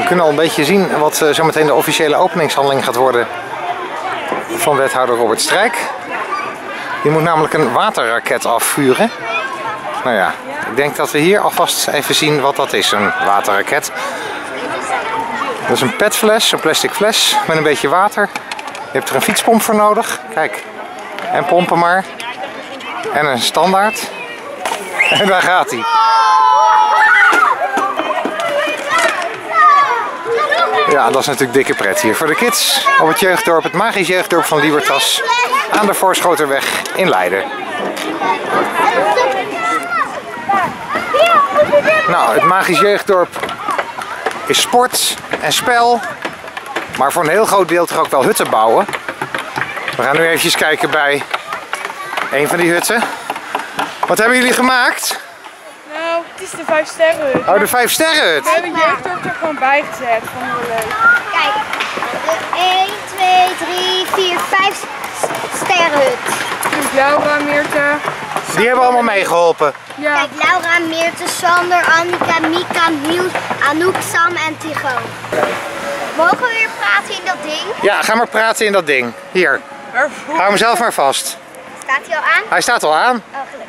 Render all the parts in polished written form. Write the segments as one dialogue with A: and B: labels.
A: kunnen al een beetje zien wat zometeen de officiële openingshandeling gaat worden van wethouder Robert Strijk. Die moet namelijk een waterraket afvuren. Nou ja, ik denk dat we hier alvast even zien wat dat is, een waterraket. Dat is een petfles, een plastic fles met een beetje water. Je hebt er een fietspomp voor nodig. Kijk, en pompen maar. En een standaard. En daar gaat hij. Ja, dat is natuurlijk dikke pret hier voor de kids op het jeugddorp, het Magisch Jeugddorp van Libertas aan de Voorschoterweg in Leiden. Nou, het Magisch Jeugddorp is sport en spel, maar voor een heel groot deel toch ook wel hutten bouwen. We gaan nu eventjes kijken bij een van die hutten. Wat hebben jullie gemaakt?
B: Nou, het is de 5-sterrenhut.
A: Oh, de 5-sterrenhut.
B: We hebben jeugddorp er gewoon bij gezet. Vonden we leuk.
C: Kijk, 1, 2, 3, 4, 5 sterrenhut.
B: Dus Laura, Meerte.
A: Die hebben allemaal meegeholpen.
B: Ja.
C: Kijk, Laura, Meerte, Sander, Annika, Mika, Niels, Anouk, Sam en Tycho. Mogen we weer praten in dat ding?
A: Ja, ga maar praten in dat ding. Hier, hou hem zelf maar vast.
C: Staat hij al aan?
A: Hij staat al aan.
C: Oh, gelukkig.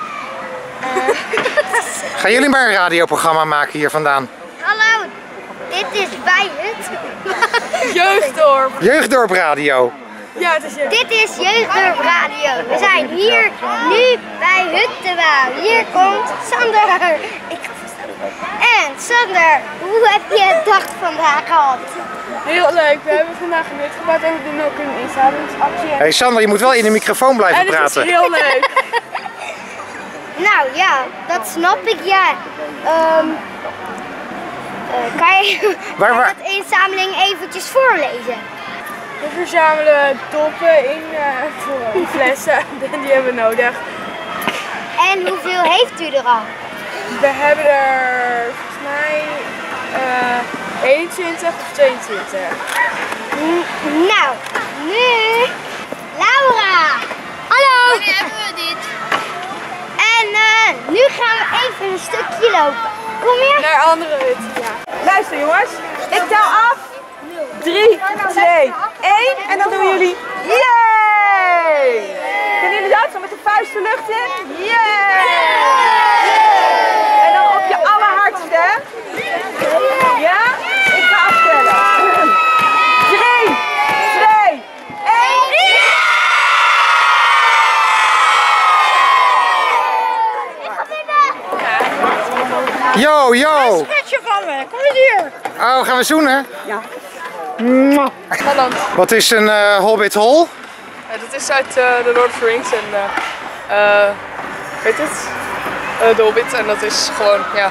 A: Gaan jullie maar een radioprogramma maken hier vandaan?
C: Hallo, dit is bij het.
B: Jeugddorp.
A: Jeugddorp Radio.
B: Ja, het is jeugddorp.
C: Dit is Jeugddorp Radio. We zijn hier nu bij Huttebouw. Hier komt Sander. Ik ga verstaan. En Sander, hoe heb je het dag vandaag gehad?
B: Heel leuk. We hebben vandaag een hut gebouwd en we doen ook een inzamelingsactie.
A: Hey Sander, je moet wel in de microfoon blijven
B: En het is
A: praten.
B: heel leuk.
C: Nou ja, dat snap ik, ja. Kan je
A: Waar?
C: de inzameling eventjes voorlezen?
B: We verzamelen doppen in voor flessen. Die hebben we nodig.
C: En hoeveel heeft u er al?
B: We hebben er volgens mij 21 of 22.
C: Nou, nu Laura. Hallo.
D: Wanneer hebben we dit?
C: En nu gaan we even een stukje lopen. Kom je?
B: Naar andere hutten, ja. Luister jongens, ik tel af. 3, 2, 1 en dan doen jullie yay! Kunnen jullie dat zo met de vuist de lucht in? Yay! En dan op je allerhardste. Ja? Ik ga aftellen. 3, 2, 1.
A: Yo, yo!
B: Petje van me, kom eens hier.
A: Oh, gaan we zoenen?
B: Ja.
A: Wat is een Hobbit Hole?
B: Dat is uit de Lord of the Rings en weet het? De Hobbit en dat is gewoon, ja.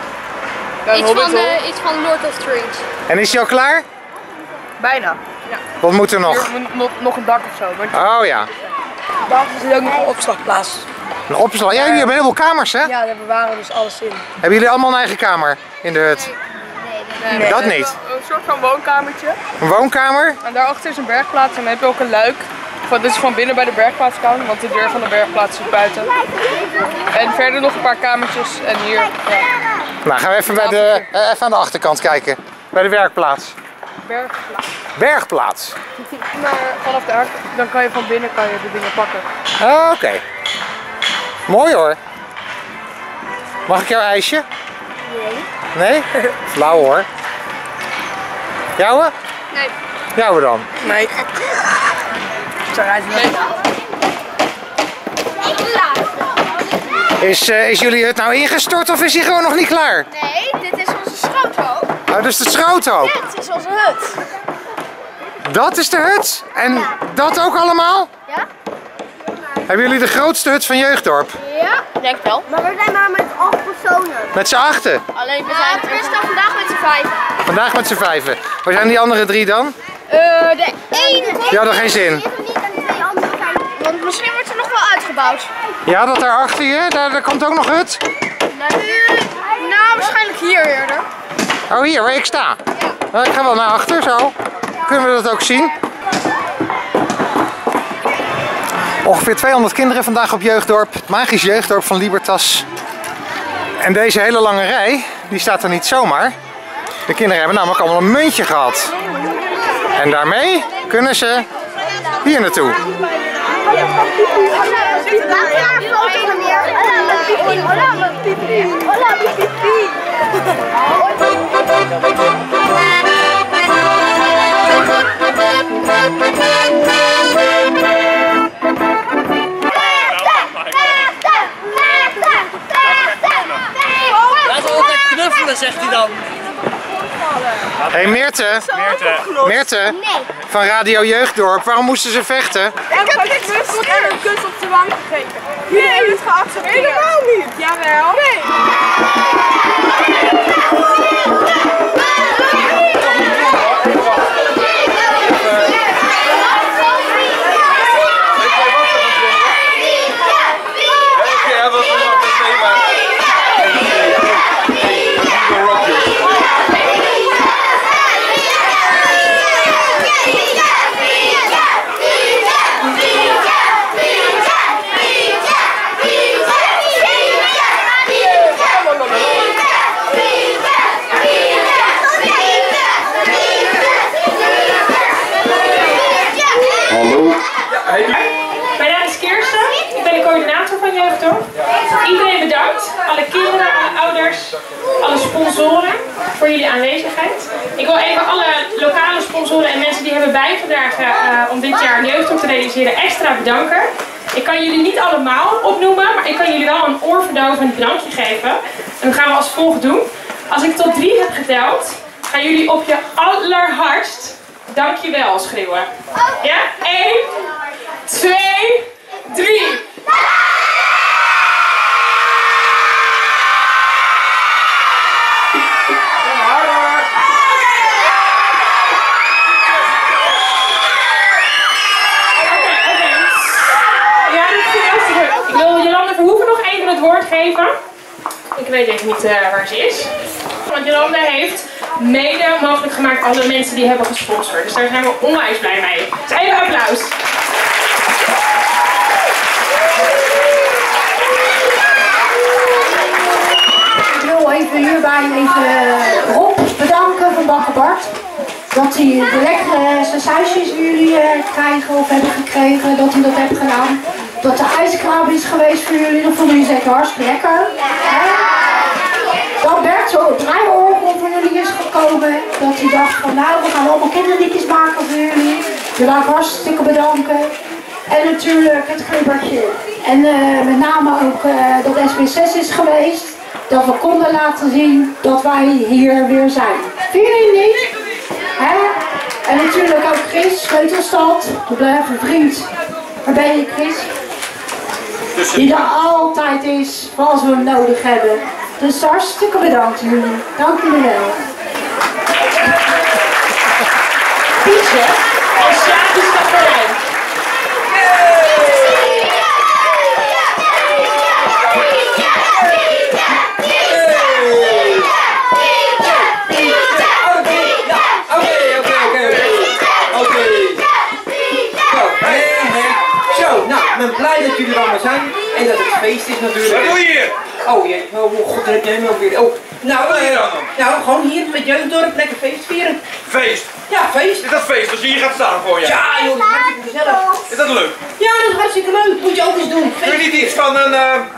D: Iets van Lord of the Rings.
A: En is hij al klaar?
B: Bijna. Ja.
A: Wat moet er nog?
B: Nog een dak of zo. Maar
A: Oh ja.
B: daar is ook nog een opslagplaats.
A: Een opslag. Ja, jullie hebben heel veel kamers, hè?
B: Ja, daar bewaren we dus alles in.
A: Hebben jullie allemaal een eigen kamer in de hut?
B: Nee,
A: Dat niet.
B: Een soort van woonkamertje.
A: Een woonkamer?
B: En daarachter is een bergplaats en dan heb je ook een luik. Dit is gewoon binnen bij de bergplaats kan, want de deur van de bergplaats is buiten. En verder nog een paar kamertjes en hier. Ja.
A: Nou, gaan we even, even aan de achterkant kijken. Bij de werkplaats.
B: Bergplaats.
A: Bergplaats.
B: Maar vanaf daar, dan kan je van binnen de dingen pakken.
A: Oké. Mooi hoor. Mag ik jouw ijsje? Nee. Nee? Flauw hoor. Jouwe?
D: Nee.
A: Jouwe dan?
B: Nee.
A: Is jullie hut nou ingestort of is hij gewoon nog niet klaar?
D: Nee, dit is onze schroothoop.
A: Oh, dus het schroothoop.
D: Ja, dit is onze hut.
A: Dat is de hut? En dat ook allemaal?
D: Ja?
A: Hebben jullie de grootste hut van Jeugddorp?
D: Ja, denk wel.
C: Maar we zijn maar met 8 personen.
A: Met z'n achten?
D: Alleen we zijn tenminste vandaag met z'n 5.
A: Vandaag met z'n vijven. Waar zijn die andere 3 dan?
D: De ene.
A: Die hadden geen zin.
D: Want misschien wordt er nog wel uitgebouwd.
A: Ja, dat daar achter je, daar komt ook nog hut.
D: Nou, waarschijnlijk hier eerder.
A: Oh, hier waar ik sta. Nou, ik ga wel naar achter, zo. Kunnen we dat ook zien? Ongeveer 200 kinderen vandaag op Jeugddorp, het Magisch Jeugddorp van Libertas. En deze hele lange rij, die staat er niet zomaar. De kinderen hebben namelijk allemaal een muntje gehad. En daarmee kunnen ze hier naartoe.
E: Laten we altijd knuffelen, zegt hij dan.
A: Hé Meerte, Meerte, van Radio Jeugddorp, waarom moesten ze vechten?
B: Ik heb een kus op de wang gegeven. Jullie hebben het geaccepteerd. Helemaal niet. Jawel. Nee.
F: Mijn naam is Kirsten, ik ben de coördinator van Jeugddorp. Iedereen bedankt, alle kinderen, alle ouders, alle sponsoren voor jullie aanwezigheid. Ik wil even alle lokale sponsoren en mensen die hebben bijgedragen om dit jaar Jeugddorp te realiseren extra bedanken. Ik kan jullie niet allemaal opnoemen, maar ik kan jullie wel een oorverdovend bedankje geven. En dat gaan we als volgt doen. Als ik tot 3 heb geteld, gaan jullie op je allerhardst dankjewel schreeuwen. Ja? 1, 2, 3. Ik wil Jolanda Verhoeven nog even het woord geven. Ik weet even niet waar ze is. Want Jolanda heeft mede mogelijk gemaakt alle mensen die hebben gesponsord. Dus daar zijn we onwijs blij mee. Dus even applaus.
G: Ik wil even hierbij Rob bedanken van Bakker Bart. Dat hij de lekkere sausjes die jullie krijgen of hebben gekregen, dat hij dat heeft gedaan. Dat de ijskraam is geweest voor jullie, dat vonden jullie zeker hartstikke lekker. Dat Bert zo op draaiorgel voor jullie is gekomen. Dat hij dacht van nou, we gaan allemaal kinderliedjes maken voor jullie. Je wil ik hartstikke bedanken. En natuurlijk het glibbertje. En met name ook dat SB6 is geweest. Dat we konden laten zien dat wij hier weer zijn. Vind je niet? Hè? En natuurlijk ook Chris, Sleutelstad. We blijven vriend. Waar ben je, Chris? Die er altijd is, als we hem nodig hebben. Dus hartstikke bedankt jullie. Dank jullie wel.
F: Pietje en Sjaak is dat vooruit.
E: Ik ben blij dat jullie er allemaal zijn en dat het feest is natuurlijk.
H: Wat doe je hier?
E: Oh jee, oh god, heb jij hem ook weer. Oh, nou, gewoon hier met Jeugddorp lekker feest vieren.
H: Feest?
E: Ja, feest.
H: Is dat feest als je hier gaat staan voor je?
E: Ja joh, dat is hartstikke gezellig.
H: Is dat leuk?
E: Ja, dat is hartstikke leuk. Moet je ook eens doen.
H: Doe je niet iets van een...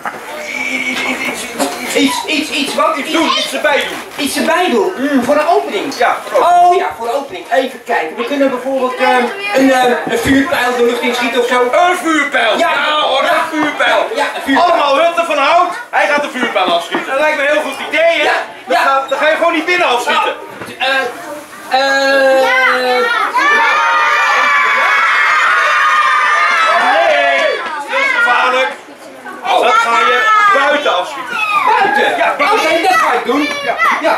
E: Iets wat?
H: Iets erbij doen.
E: Iets erbij doen? Voor een opening?
H: Ja.
E: Oh ja, voor een opening. Even kijken. We kunnen bijvoorbeeld een vuurpijl de lucht in schieten of zo.
H: Een vuurpijl? Ja hoor, een vuurpijl.
E: Ja, een vuurpijl.
H: Allemaal hutten van hout. Hij gaat de vuurpijl afschieten. Dat lijkt me een heel goed idee, hè?
E: Ja.
H: Dan ga je gewoon niet binnen afschieten. Nee, dat is gevaarlijk. Dat ga je buiten afschieten.
E: Buiten?
H: Ja, buiten.
E: Oké, dat ga ik doen. Ja.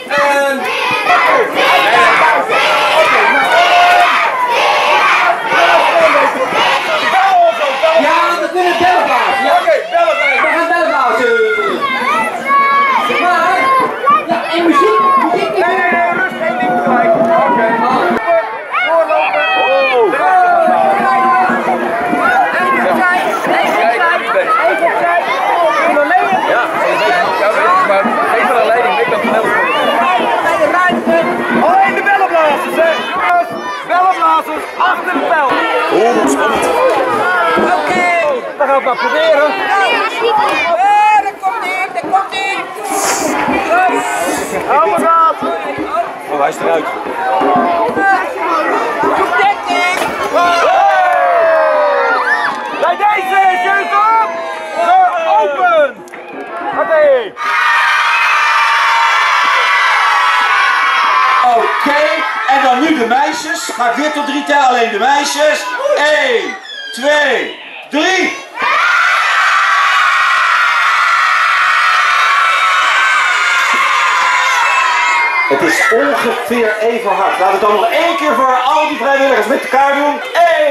E: Ja, we kunnen bellen blazen. Ja.
H: Oké, bellen bij.
E: We gaan bellen blazen. Maar, ja, en muziek.
H: Nee, rust, geen ding tegelijk. Oké. maar proberen.
B: Daar komt ie, daar komt ie.
H: Oh my god. Oh, hij is eruit. Bij deze, jeugd op! Open! Oké. Oké, en dan nu de meisjes. Ga ik weer tot 3 tellen, alleen de meisjes. 1, 2, 3. Het is ongeveer even hard. Laten we het dan nog 1 keer voor al die vrijwilligers met elkaar doen. 1,